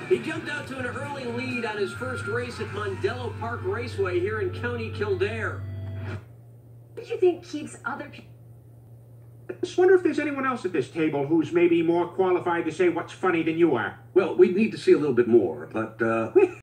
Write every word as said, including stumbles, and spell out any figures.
He jumped out to an early lead on his first race at Mondello Park Raceway here in County Kildare. What do you think keeps other people? I just wonder if there's anyone else at this table who's maybe more qualified to say what's funny than you are. Well, we need to see a little bit more, but, uh...